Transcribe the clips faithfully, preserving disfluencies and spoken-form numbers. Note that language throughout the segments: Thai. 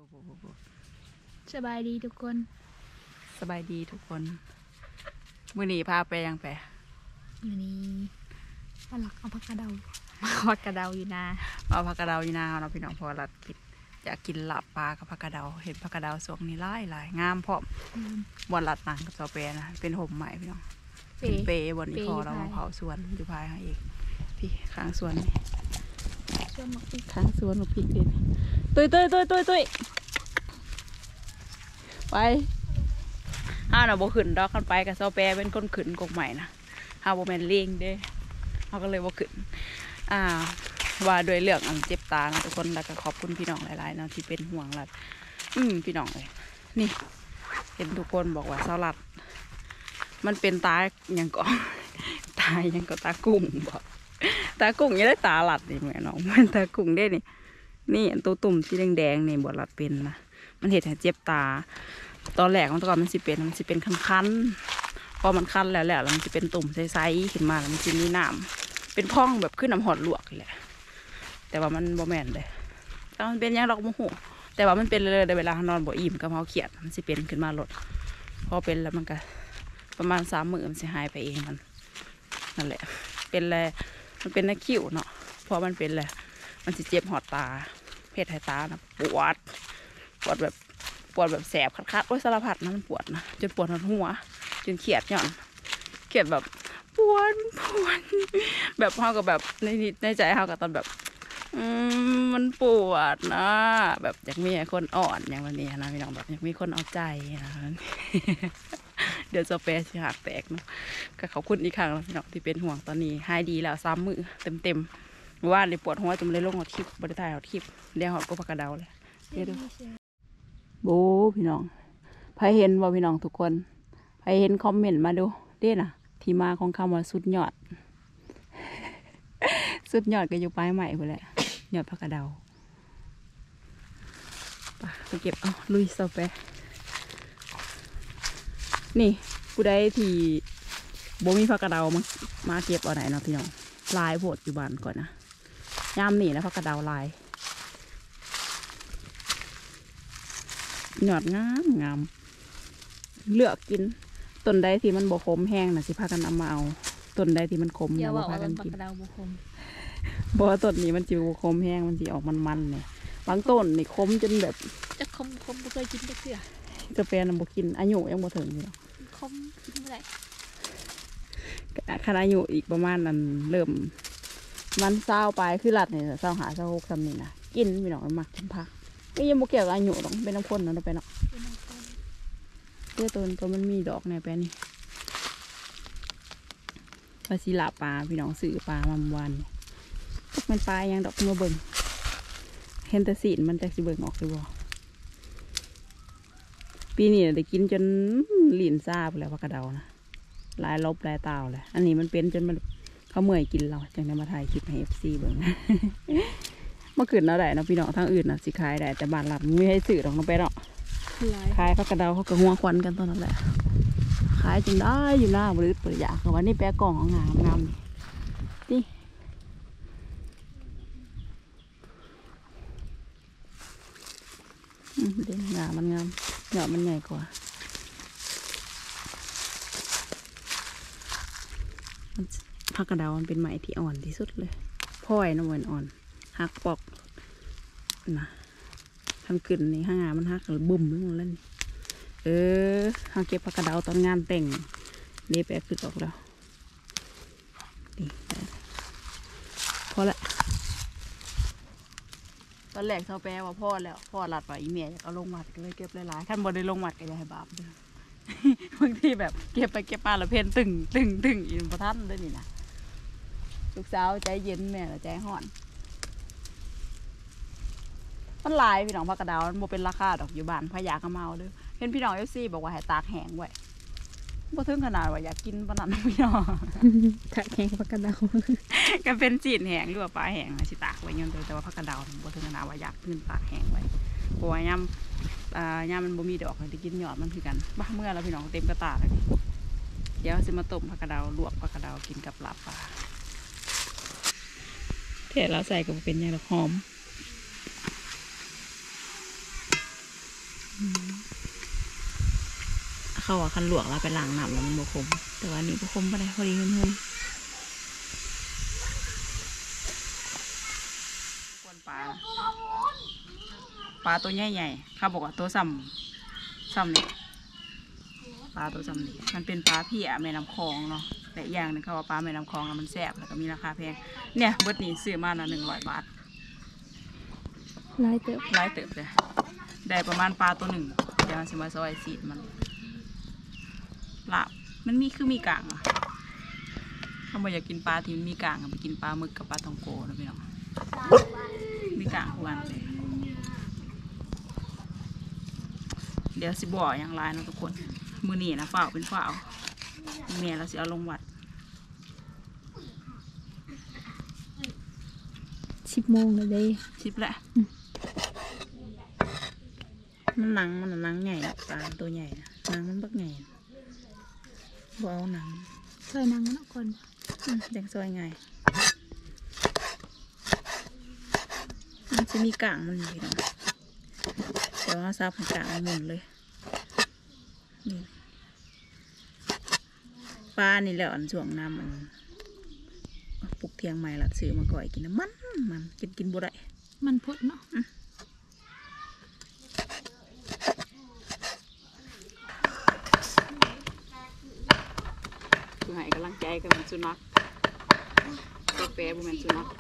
สบายดีทุกคนสบายดีทุกคนมื้อนี้พาไปยังไปอยู่นี่ปลักเอาผักกระเดามาผักกระเดาอยู่นาเอาผักกระเดาอยู่นาเนาะพี่น้องพอรัดกินอยากกินลาบปลากับผักกระเดาเห็นผักกระเดาสวงนี้หลายหลายงามพร้อมบอนรัดหนังกับซอเปนะเป็นห่มใหม่พี่น้องเป็นเปบนนี้พอเราเผาสวนอยู่ภายให้อีกพี่ข้างสวนนี่ส่วนหมกพริกข้างสวนหมกพริกเด่นตุ้ยตุ้ยตุ้ยตุ้ยตุ้ยไปห้าหน่ะโบขึ้นดอกขึ้นไปกับซอเปเป็นคนขึ้นกกใหม่นะห้าโบแมนเลี้ยงเด้เขาก็เลยโบขึ้นอ่าว่าโดยเรื่องอันเจ็บตานะทุกคนแล้วก็ขอบคุณพี่น้องหลายๆนะที่เป็นห่วงรัดอืมพี่น้องเลยนี่เห็นทุกคนบอกว่าเสาหลัดมันเป็นตาอย่างก็ตาอย่างก็ตากุ้งบอกตากุ้งยังได้ตาหลัดนี่เหมือนน้องมันตากุ้งได้นี่นี่ตัวตุ่มที่แดงๆนี่บวหลัดเป็นนะมันเห็นแต่เจ็บตาตอนแรกมันตอนมันสิเป็นมันสิเป็นคันๆพอมันคันแล้วแหละแล้วมันจะเป็นตุ่มใสๆขึ้นมาแล้วมันจะมีน้ำเป็นพ่องแบบขึ้นน้ำหอดลวกแหละแต่ว่ามันบ่แม่นเลยแต่มันเป็นยังดอกโมโหแต่ว่ามันเป็นเลยในเวลานอนบ่อิ่มกับเฮาเขียดมันสิเป็นขึ้นมาลดพอเป็นแล้วมันก็ประมาณสามมื้อมันสิหายไปเองมันนั่นแหละเป็นเลยมันเป็นนักคิ้วเนาะพอมันเป็นเลยมันสิเจ็บหอดตาเพศไทยตานะปวดปวดแบบปวดแบบแสบคัดๆโอ้ยสารพัดนะมันปวดนะจนปวดหัวจนเขียดหย่อนเขียดแบบปวดปวดแบบเฮากับแบบในในใจเฮากับตอนแบบอืมมันปวดนะแบบอยากมีคนอ่อนอย่างวันนี้นะพี่น้องแบบอยากมีคนเอาใจนะเดี๋ยวจะเปย์สิหักแตกเนาะก็ขอบคุณอีกครั้งพี่น้องที่เป็นห่วงตอนนี้หายดีแล้วซ้ำมือเต็มเต็มว่าเลยปวดหัวจนเลยลงหอดคลิปบริษัทหอดคลิปเดี๋ยวหอดก็พักกระเดาเลยเดี๋ยวดูโบพี่น้องใครเห็นบ่พี่น้องทุกคนใครเห็นคอมเมนต์มาดูเด้น่ะที่มาของคำว่าสุดยอดสุดยอดก็อยู่ปลายใหม่ไปแหละยอดผักกระเดาไปเก็บเอาลุยซอไปนี่ผู้ใดที่บ่มีผักกระเดามามาเก็บเอาไหนเนาะพี่น้องลายโพดอยู่บ้านก่อนนะยามนี่นะผักกระเดาลายหยอดงามงามเลือกกินต้นใดที่มันบ่คมแห้งนะสิพากันเอามาเอาต้นใดที่มันคมอย่าพากันกินบ่ต้นนี้มันจิวคมแห้งมันจีออกมันๆเนี่ยบางต้นนี่คมจนแบบจะคมคมบ่เคยกินได้เสือจะเป็นบ่กินอายุยังบ่ถึงอยู่หรอกคมกินเมื่อไหร่ขนาดอายุอีกประมาณนั้นเริ่มมันเศร้าไปคือหลัดเนี่ยเศร้าหาเศร้าหกสำนี่นะกินพี่น้องมันมักกินผักนี่ยังบ่เกี่ยวกับอายุหรอกเป็นน้ำข้นนะไปเนาะเจ้าตัวตัวมันมีดอกในแปลนี่ปลาศิลาปลาพี่น้องสื่อปลามันวันมันปลายังดอกมาเบิ่งเห็นแต่สีนมันจะสิเบิ่งออกหรือบ่ปีนี้ได้กินจนหลินซาไปแล้วผักกระเดานะลายลบลายตาวเลยอันนี้มันเป็นจนมันเขาเมื่อยกินเราจังได้มาถ่ายคลิปให้เอฟซีเบิ่งเมื่อคืนเราได้นะพี่น้องทางอื่นนะสิขายได้แต่บ้านหลับไม่ให้สื่อหรอกน้องไปเนาะขายผักกระเดาเขาก็หัวควันกันตอนนั้นแหละขายจริงได้อยู่หน้าบริษัทเปิดยาเขาว่านี่แปะกล่องงามงามนี่เด่นงามมันงามเหยาะมันใหญ่กว่าผักกระเดามันเป็นไหมที่อ่อนที่สุดเลยพ่อยน้ำมันอ่อนหักปอกนะทำกลิ่นนี่ห้างามันหักหรือบุ่มไปหมดแล้วนี่เออเขาเก็บผักกระเดาตอนงานแต่งเล็บแอบขึ้นออกแล้วนี่พอละตอนแรกเขาแปลว่าพ่อแล้วพ่อหลัดว่าอีเมียอยากเอาลงมัดก็เลยเก็บหลายๆขั้นบนได้ลงมัดก็อย่าให้บาปด้วยบางทีแบบเก็บไปเก็บมาแล้วเพนตึงตึงตึงอีกประทันด้วยนี่นะลูกสาวใจเย็นแม่ละใจห่อนมันลายพี่น้องผักกระเดามันโมเป็นราคาดอกอยู่บ้านพยากระเมาด้วยเห็นพี่น้องเอฟซีบอกว่าให้ตากแห้งไว้บ่ถึงขนาดว่าอยากกินปานนั้นพี่น้องตากแห้งผักกระเดาก็เป็นจีนแห้งหรือว่าปลาแห้งสิตากไว้ยันแต่ว่าผักกระเดาบ่ถึงขนาดว่าอยากกินตากแห้งไว้เพราะว่าย่ำอ่าย่ำมันบ่มีดอกเลยที่กินหยอดมันคือกันบ้าเมื่อแล้วพี่น้องเต็มกระตาเลยเดี๋ยวจะมาต้มผักกระเดาลวกผักกระเดากินกับลาบปลาเทเราใส่กับเป็นยังหอมเขาว่าคันหลวกเราไปล้างน้ำแล้วมันบวคมแต่ว่านี่บวคมไปได้พอดีเงินๆกวนปลาปลาตัวใหญ่ๆเขาบอกว่าตัวซ้ำซ้ำนี่ปลาตัวซ้ำนี่มันเป็นปลาเพี้ยแม่น้ำคลองเนาะแต่อย่างนึงเขาว่าปลาแม่น้ำคลองมันแซ่บแล้วก็มีราคาแพงเนี่ยเบิดนี้ซื้อมาละหนึ่งร้อยบาทลายเติบลายเติบเลยได้ประมาณปลาตัวหนึ่งเดี๋ยวสิมาซอยสีมันลาบมันมีคือมีกางอ่ะถ้าไม่อยากกินปลาที่มันมีกางไปกินปลาหมึกกับปลาทองโกนะพี่น้องมีกางทุกวันเลยเดี๋ยวสิบ่ออย่างไรนะทุกคนมือหนีนะฝ้าเป็นฝ้าเมียเราสิเอาลงวัดสิบโมงเลยเลยสิบแหละมันหนังมันหนังใหญ่ปลาตัวใหญ่หนังมันบักใหญ่บ่เอาหนังซอยนังมันก่อนจังซอยไงมันจะมีกางมันอยู่นะแต่ว่าซับกางมันหมุนเลยนี่ปลานี่แหละอันช่วงน้ำมันปลุกเทียงใหม่ละซื้อมาก่อยกินน้ำมันมันกินกินบ่ได้มันพุดเนาะคือให้กำลังใจกับมันสุนัขกาแฟบุมันสุนัข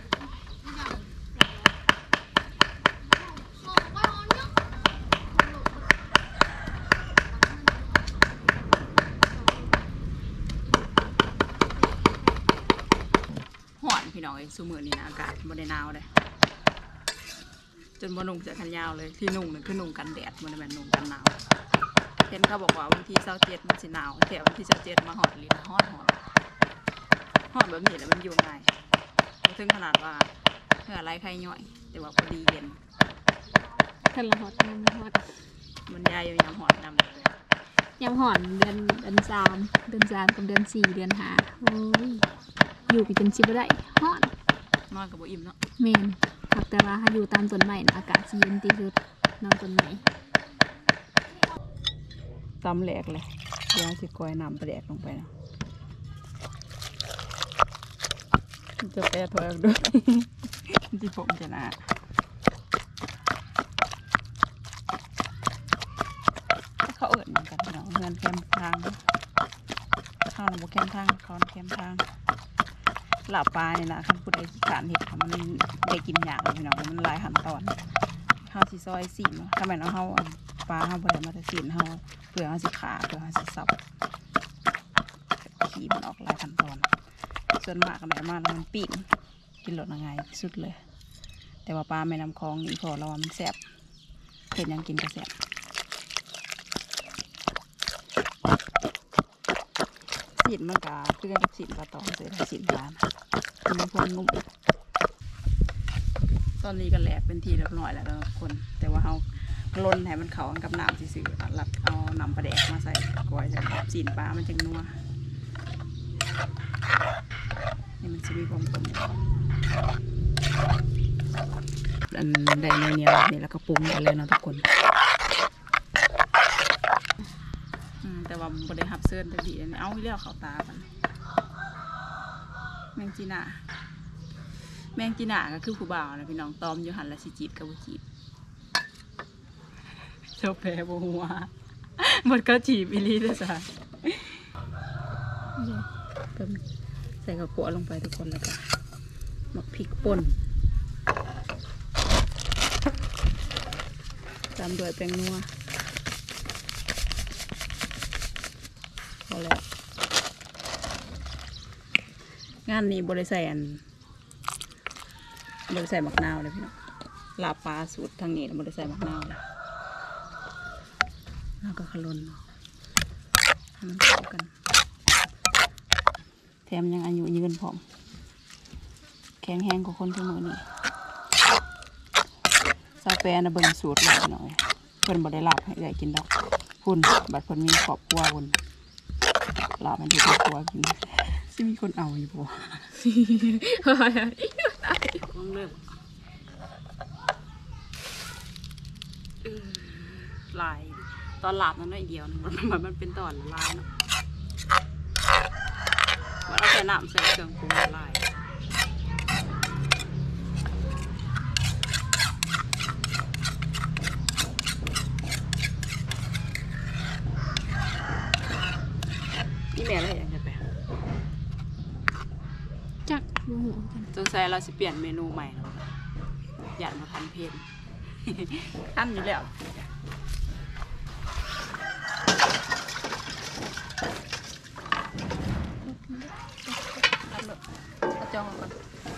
ห่อนพี่น้องไอ้ซูมือนี่นะอากาศบนในหนาวเลยจนบนนุ่งจะขันยาวเลยที่นุ่งนึงคือนุ่งกันแดดบนในแบบนุ่งกันหนาวเห็นเขาบอกว่าวันที่เช้าเจ็ดมันสิหนาวแต่วันที่เช้าเจ็ดมาหอดลิ้นหอดหอดหอดแบบนี้แล้วมันอยู่ง่ายถึงขนาดว่าเพื่ออะไรใครย่อยแต่ว่าพอดีเย็นท่านละหอดยำหอดมันยายอยู่ยำหอดนำเลยยำหอดเดือนเดือนสามเดือนสามกับเดือนสี่เดือนห้าโอ้ยอยู่ไปจนชิบได้หอดนอนกับบ่อิ่มเนาะเมนถักแต่ว่าถ้าอยู่ตามต้นไม้อากาศเย็นที่สุดนอนต้นไม้ตำแหลกเลยเดี๋ยวสิก้อยน้ำปลาแดกลงไปนะจะแปรถอยออกด้วยที่ผมจะนะเขาเอิญเหมือนกันเนาะเงินแคมทางข้าวหนูแคมทางเขาแคมทางหลับปลาเนี่ยนะคันพูดไอ้ขี้ขานเห็ดมันได้กินอย่างเลยเนาะมันลายหันตอนข้าวสีซอยสีเนาะทำไมเนาะเขาปลาเขาบริมาแต่สีเขาเปลือกเขาสีขาเปลือกเขาสีสับขี้มันออกลายหันตอนส่วนมากกันไหนมาแล้วมันปีนกินหลดยังไงสุดเลยแต่ว่าปลาแม่น้ำคลองนี่พอเราว่ามันแสบเห็นยังกินก็แสบสีนมันกาเพื่อนกับสีนปลาตองเสร็จสีนปลามันพวงนุ่มตอนนี้ก็แหลกเป็นทีเรียบร้อยแล้วทุกคนแต่ว่าเขาล้นให้มันเข้ากับน้ำซื่อๆหลับเอาน้ำปลาแดกมาใส่ก้อยใส่สีนปลามันจังนัวนี่มันจะมีความกลมอันได้เนี้ยนี่แล้วก็ปรุงกันเลยนะทุกคนแต่ว่าบริหับเสื้อแต่ดีอันนี้เอาเลี้ยวเขาตากันแมงจีน่าแมงจีน่าก็คือผู้บ่าวนะพี่น้องตอมอยู่หันละสิจีบกับบุจีบเจ้าแพรบัวหมดก็จีบอีลีด้วยจ้ะใส่ข้าวคั่วลงไปทุกคนแล้วก็หมักพริกป่นตามด้วยแป้งนัวพอแล้วงานนี้บริใส่อันบริใส่มะนาวเลยพี่น้องลาปลาสูตรทางนี้บริใส่มะนาวเลยแล้วก็ขลุ่นให้มันเข้ากันแถมยังอายุยืนผอมแข็งแห้งกว่าคนทุกมือนี่ซาแปนะเบิ่งสูตรหน่อยหน่อยเพิ่นบ่ได้ลาบให้ได้กินดอกพุ่นบัดเพิ่นมีครอบครัวพุ่นลาบมันอยู่ครอบครัวกินสิมีคนเอาอยู่บ่ลายตอนหลาบนั้นน้อยเดียวมันมันมันเป็นตอนลายเนาะมันเอาใส่น้ำใส่เครื่องปรุงลายนี่แม่อะไรอย่างเงี้ยไปจักดูหัวกันสงสัยเราจะเปลี่ยนเมนูใหม่แล้วอยากมาทำเพน อันอยู่แล้วอันแบบเอาจองก่อน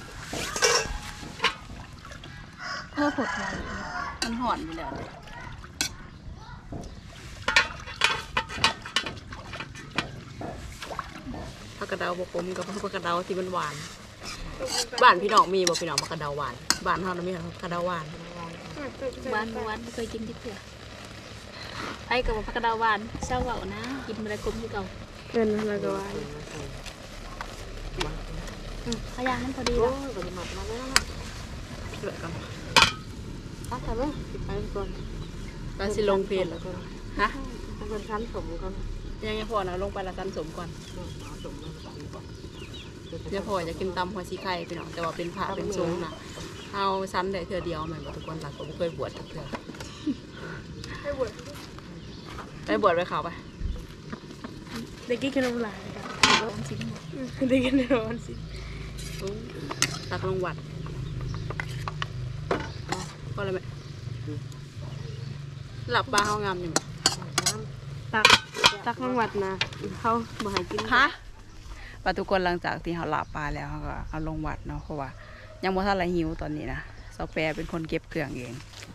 เพื่อผดไว้มันหอนอยู่แล้วผักกระเดาบกผมกับผักกระเดาที่มันหวานบ้านพี่น้องมีบ่พี่น้องผักกระเดาหวานบ้านเฮานะมีผักกระเดาหวานหวานหวานไม่เคยกินที่เถื่อไอ้กับผักกระดาวหวานเศร้าเบานะกินอะไรกลมที่เก่าเงินอะไรก็ว่าอืมขยางมันพอดีโอ้แล้วยบริมามาแล้วเลือกันอ่ะแต่ว่าไปก่อนก็สิลงเพลแล้วก็ฮะให้เป็นชั้นสมก่อนยังยังพอนะลงไปละกันสมก่อนเอาสมมาก่อนเดี๋ยวพอจะกินตำหัวชีไข่พี่น้องแต่ว่าเป็นผ้าเป็นทรงนะเอาชั้นได้เทื่อเดียวเหมือนกับทุกคนหลักผมเคยบวชเทื่อให้บวชไปบวชไปเขาไปได้กี่ขนมหลายร้อนสิได้กี่ร้อนสิตักลงวัดก็เลยไหมหลับปลาเขางามอยู่ตักตักข้างวัดนะเขามาให้กินฮะปลาทุกคนหลังจากที่เขาหลับปลาแล้วเขาก็เอาลงวัดเนาะเพราะว่ายังบ่ทันไรหิวตอนนี้นะซอแปรเป็นคนเก็บเครื่องเอง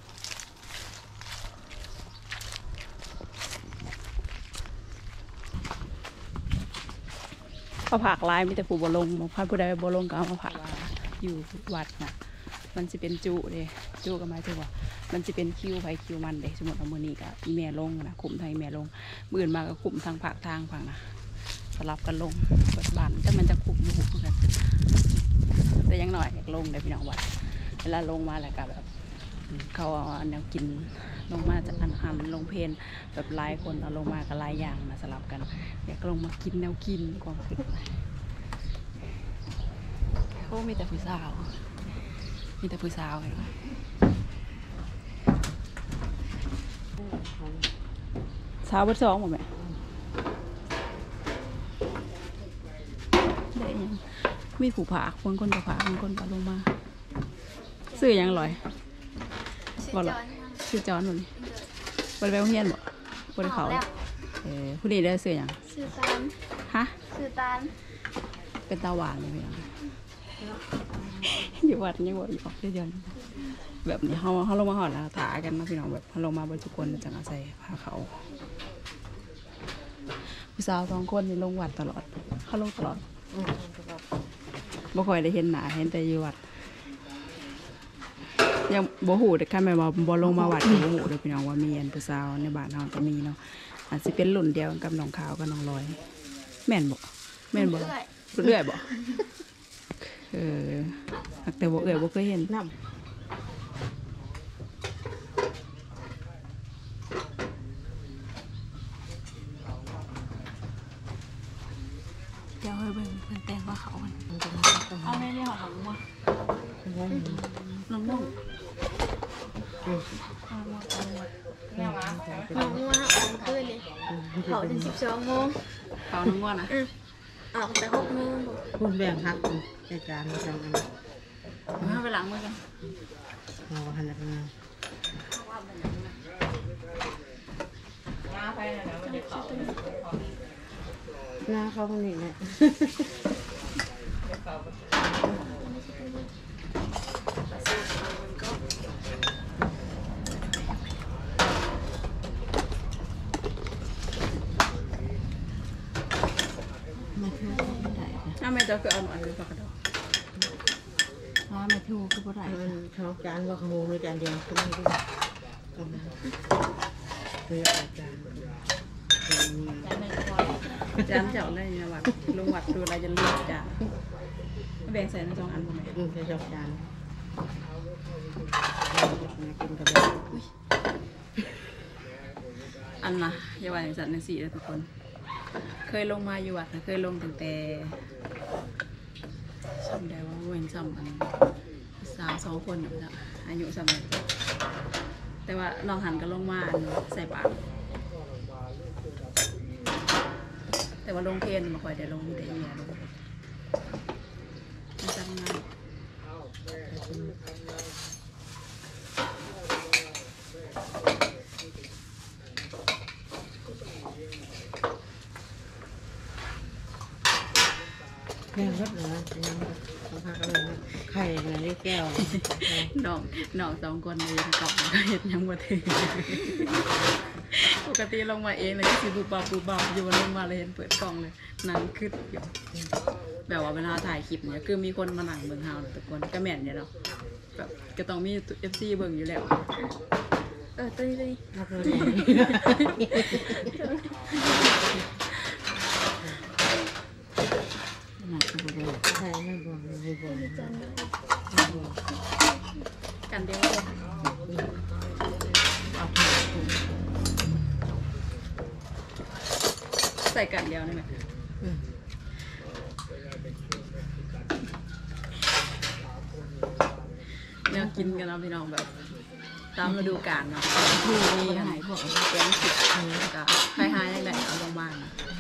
พอผักลายมีแต่ผู้บลงพระผู้ใดบลงก็เอามาผักอยู่วัดนะมันจะเป็นจุเลยจุก็หมายถึงว่ามันจะเป็นคิวไปคิวมันเด็กสมมติเอามือนี้ก็อีแม่ลงนะขุมทางอีแม่ลงมืออื่นมาก็ขุมทางผักทางผังนะสลับกันลงเปิดบานแต่มันจะขุมอยู่หุบกันแต่ยังหน่อยอยากลงเดี๋ยวพี่น้องวัดเวลาลงมาแล้วก็แบบเขาเอาแนวกินลงมาจากอันอันลงเพนแบบหลายคนเอาลงมากับหลายอย่างมาสลับกันอยากลงมากินแนวกินความคิดเขามีแต่ผู้สาวมีแต่ผู้สาวเห็นไหมสาวเบอร์สองหมดไหมได้ยังมีผู้ผากบางคนกับผากบางคนกับลงมาซื้อยังลอยบ่หรอซื้อจอนหมดเลยบริเวณเฮียนบ่บริเขาเออผู้ดีได้ซื้อยังสื่อตานฮะสื่อตานเป็นตาหวานเลยพี่น้องอยู่วัดยังบ่อยู่ออกเยอะๆแบบนี้เขาเขาลงมาหอดแล้วถากันนะพี่น้องแบบเขาลงมาบนทุกคนจังอาศัยพาเขาผู้สาวสองคนนี่ลงวัดตลอดเขาลงตลอดบ่ค่อยได้เห็นหนาเห็นแต่อยู่วัดยังบ่หูเด็กข้าแม่บ่บ่ลงมาวัดบ่หูเด็กพี่น้องว่ามีอันผู้สาวในบ้านเฮาจะมีเนาะอาจสิเป็นรุ่นเดียวกับน้องขาวกับน้องลอย แม่นบ่แม่นบ่เรื่อยบ่เออแต่บ่เอ่ยบ่เคยเห็นน้ำเดี๋ยวให้เบิ่งเพิ่นแต่งว่าเขาเอาแม่ไม่หอมบ่น้องน้องเนี่ยมาหอมว่าออกคืนเลยเขาถึงสิบสองโมงเขาน้องว่านะออกแต่หกโมงพูดแบ่งฮักในการทำอันมาไปล้างมือกันเราหันมาหน้าเขาคนนี้เนี่ยน้าแม่จะคือเอาหน่อยหรือเปล่าดอกน้าแม่ทูคือบ่ได้มันเขาจานว่าขโมยเลยจานเดียวก็ไม่ได้ก็ไม่คืออาจารย์จานเจ้าได้ยังวัดลงวัดดูอะไรจะเลือกจานแบ่งใส่ในสองอันบ่แม่อืมจะจบจานกินกับแบบนนะอย่าว่าอย่างสันในสี่เลยทุกคนเคยลงมาอยู่วัดนะเคยลงตั้งแต่จำได้ว่าเว้นจำอันสาวสองคนอยู่นะอายุจำได้แต่ว่าน้องหันก็ลงมาใส่ปากแต่ว่าลงเพลนมาคอยได้ลงมีแต่เมียลงจำงานแม่รถเหรอยังต้องพากันเลยไข่เงินได้แก้วน้องน้องสองคนเลยกลับมาก็เห็นยังบ่ถึงปกติลงมาเองเลยก็สิบุบบับบุบบับอยู่วันลงมาเลยเห็นเปิดกล้องเลยนั่งขึ้นอยู่แบบว่าเวลาถ่ายคลิปเนี่ยคือมีคนมานั่งเบิ่งเฮาทุกคนก็แม่นเนี่ยเนาะแบบก็ต้องมี เอฟ ซี เบิ่งอยู่แล้วเออตัวนี้ตัวนี้นักเลยหนักบุบบุบใช่ไม่บุบบุบบุบบุบกันเดียวใส่กันเดียวได้ไหมแนวกินกันเนาะพี่น้องแบบตามฤดูกาลเนาะผู้มีหายพวกแกงขิดกับไข่หายยังไงเอาลงบ้าน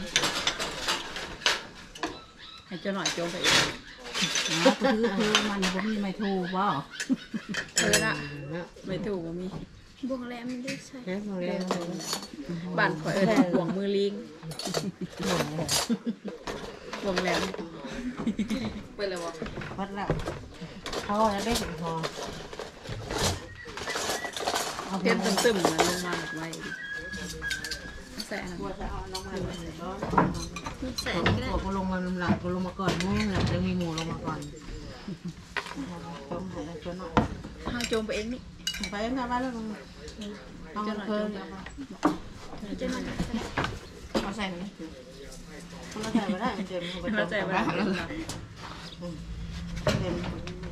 ให้เจ้าหน่อยโจมไปเองนะคือคือมันบ่มีไม่ถูกบ่เออละไม่ถูกว่ามีบวงแรมไม่ได้ใส่เฮ้ยมองแล้วบ้านข่อยเอิ้นห่วงมือลิงห่วงแหลมเปิดเลยวะวัดละเขาจะได้ถึงพอเต็มตึมๆมันลงมาไว้ใส่อะไรใส่นี่ก็ได้พอลงมาหลังก็ลงมาก่อนมู่หลังจะมีหมูลงมาก่อนต้มหายแล้วจนหน่อยห้าโจมไปเองนี่ไปยังไงบ้างแล้วต้องเพิ่มเอาใส่ไหมคนละใส่ไม่ได้เต็มเราใจไว้เองนะเต็ม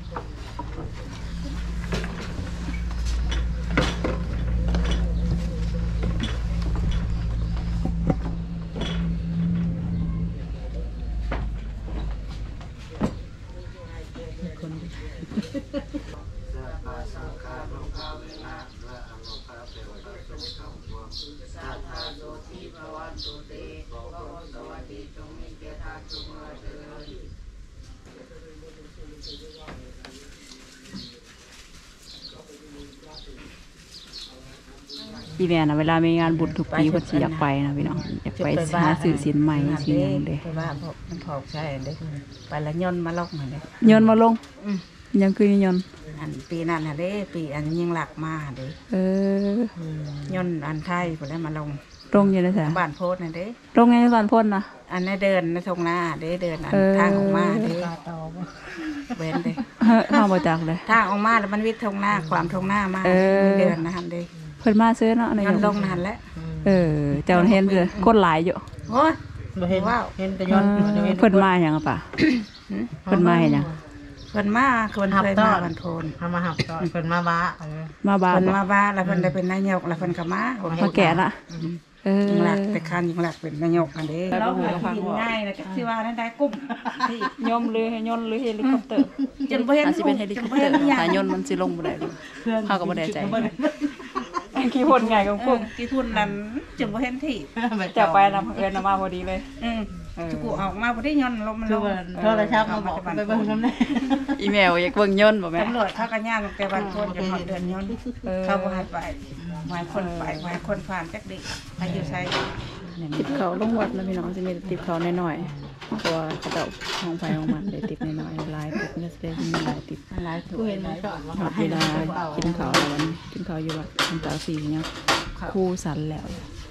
อีแม่นะเวลามีงานบุญทุกปีก็สิอยากไปนะพี่น้องอยากไปหาสื่อสินใหม่สิอย่างเด้ไปบ้านพวกมันพอกใช่เด้ไปละย่นมาลอกมาเด้ยนต์มาลงยังคือยนต์อันปีนั้นฮะเด้ปีอันยิงหลักมาเด้เออย่นอันไทยพอได้มาลงลงอยู่ในแถวบ้านโพสน่ะเด้ลงในบ้านพ่นนะอันนี้เดินในทงหน้าเด้เดินอันทางออกมาเด้เว้นเด้เฮ้ยข้าวบ่จักเลยทางออกมาแล้วมันวิทย์ทงหน้าความทงหน้ามาเดินนะฮันเด้เพิ่นมาซื้อเนาะในย้อนลงนั่นแหละเออเจ้าเห็นเลยคนหลายอยู่โอ้ยเห็นว่าเห็นแต่ย้อนเพิ่นมาหยังอ่ะป่ะเพิ่นมาเห็นหยังเพิ่นมาคนเคยมาบันโพนมามาหับตอนเพิ่นมาบ้ามาบ้านเพิ่นมาบ้าแล้วเพิ่นได้เป็นนายกแล้วเพิ่นก็มามาแก่ละเออยิงหลักแต่คันยิงหลักเป็นนายกอันเด้เรากินง่ายนะสิว่าได้กุ้มที่ยมหรือยนต์หรือเฮลิคอปเตอร์จนบ่เห็นอาจสิเป็นเฮลิคอปเตอร์ถ้ายนต์มันสิลงบ่ได้เลยเฮาก็บ่ได้ใจขี้พ่นไงของพวกกี่ทุนนั้นจนบ่เห็นที่จะไปนำเอิญมาพอดีเลยอืมจุกูออกมาบ่ได้ย้อนลมมันลงโทรศัพท์มาบอกไปเบิ่งน้ำแน่อีเมลอยากเบิ่งยนต์บ่แม่ตำรวจเขาก็ย่างแต่บ้านคนจะหอดเดือนย้อนเขาบ่ให้ไปหมายคนไปหมายคนผ่านจักดิอายุใช้ติดเขาลงวัดแล้วพี่น้องสิมีติดเขาน้อยๆเพราะว่าเขาเจ้าห้องไฟห้องมันได้ติดน้อยๆหลายติดมันจะได้มีหลายติดหลายถูกกูเห็นมันจอดมาเวลากินข้าวแล้ววันกินข้าวอยู่วัดน้ำตาสีเนี่ยคู่สันแล้ว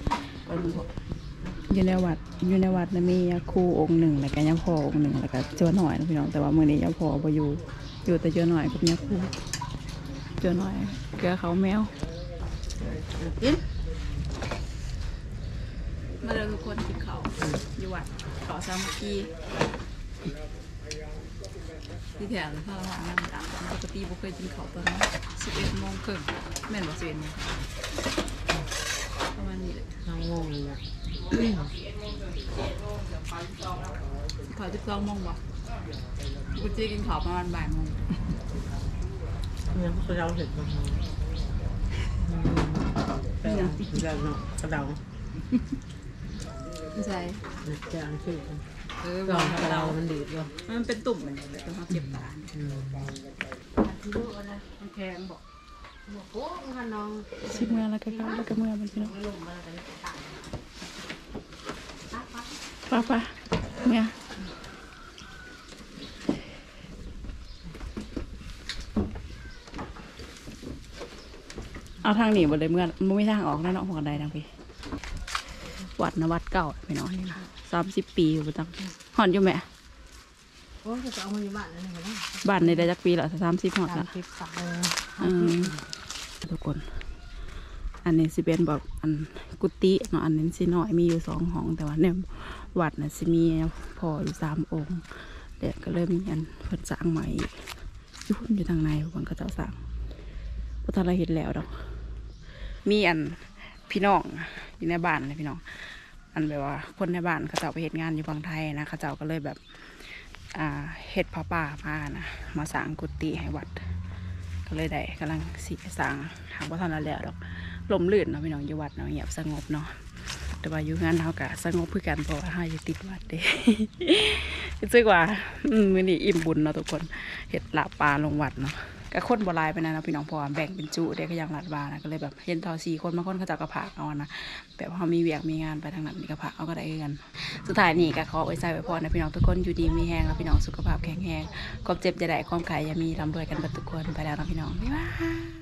อยู่ในวัดอยู่ในวัดนะมีครูองค์หนึ่งแล้วก็ยังพ่อองค์หนึ่งแล้วก็เจ้าหน่อยนะพี่น้องแต่ว่ามื้อนี้ยังพ่อบ่อยู่อยู่แต่เจ้าหน่อยกับเนี่ยครูเจ้าหน่อยเกลือเขาแมวกินมาเดินทุกคนกินข้าวอยู่วัดข้าวสามัคคีที่แถวแล้วข้าวหอมน้ำตาลปกติบ่เคยกินข้าวตอนสิบเอ็ดโมงครึ่งแม่นบ่สิบเอ็ดโมงประมาณนี้เลยเอาขอสิบสองโมงบ่กูจีกินข้าวประมาณบ่ายโมงเนี่ยพวกเราเห็นบ้างกระเดาเนาะกระเดาไม่ใช่จางชื่อเออก่อนกระเดามันดีด้วยมันเป็นตุ่มมันเลยต้องเขาเจ็บตามันแข็งบอกโอ้กันน้องชิมเมื่อแล้วก็แล้วก็เมื่อมันพี่น้องป้าป้าเมื่อเอาทางหนีหมดเลยเมื่อมันไม่ทางออกแน่นอนหัวใดทางพี่วัดนะวัดเก่าพี่น้องนี่นะสามสิบปีอยู่ประจำหอนอยู่ไหมโอ้จะเอามาอยู่บ้านนั่นเองนะบ้านในได้จักปีละสามสิบหอดละติดตักเลยอืมทุกคน อันนี้สิเป็นแบบอันกุฏิเนาะอันนี้สิน้อยมีอยู่สองห้องแต่ว่าเนี่ยวัดน่ะสิมีพออยู่สามองค์เด็กก็เริ่มมีอันเพิ่นสร้างใหม่อีกอยู่พุ่นอยู่ทางในพวกคนก็เจ้าสร้างพระทเราเห็นแล้วดอกมีอันพี่น้องอยู่ในบ้านเลยพี่น้องอันแบบว่าคนในบ้านเขาเจ้าไปเฮ็ดงานอยู่ฝั่งไทยนะเขาเจ้าก็เลยแบบอ่าเฮ็ดผ้าป่ามานะมาสร้างกุฏิให้วัดก็เลยได้กำลังสิสร้างหางพระทเราแล้วดอกลมลื่นเนาะพี่น้องอยู่วัดเนาะเงียบสงบเนาะแต่ว่าอยู่งานเขากะสงบเพื่อกันเพราะว่าเขาอยู่ติดวัดเด้ รู้สึกว่าอืมมื้อนี้อิ่มบุญเนาะทุกคนเฮ็ดลาบปลาลงวัดเนาะก็คนบ่หลายไปนะเนาะพี่น้องเพราะว่าแบ่งเป็นจุเด้ก็ยังลาดบานะก็เลยแบบเห็นต่อสี่คนบางคนเขาเจ้าก็พากเอานะแบบว่าเขามีเวียกมีงานไปทางนั้นนี่ก็พากเอาก็ได้คือกันสุดท้ายนี่ก็ขอไว้ใส่ไว้พรนะพี่น้องทุกคนอยู่ดีมีแรงแล้วพี่น้องสุขภาพแข็งแรงความเจ็บจะได้ความไข้อย่ามีร่ำรวยกันเบิดทุกคนไปแล้วนะพี่น้องบ๊ายบาย